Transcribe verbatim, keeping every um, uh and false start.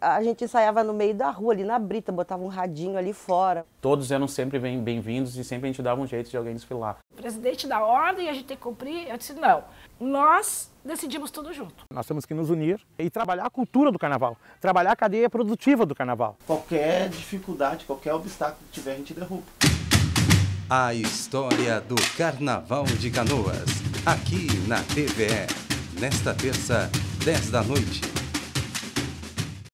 A gente ensaiava no meio da rua, ali na brita, botava um radinho ali fora. Todos eram sempre bem-vindos e sempre a gente dava um jeito de alguém desfilar. O presidente dá ordem, a gente tem que cumprir. Eu disse, não, nós decidimos tudo junto. Nós temos que nos unir e trabalhar a cultura do carnaval, trabalhar a cadeia produtiva do carnaval. Qualquer dificuldade, qualquer obstáculo que tiver, a gente derruba. A história do Carnaval de Canoas, aqui na T V E, nesta terça, dez da noite.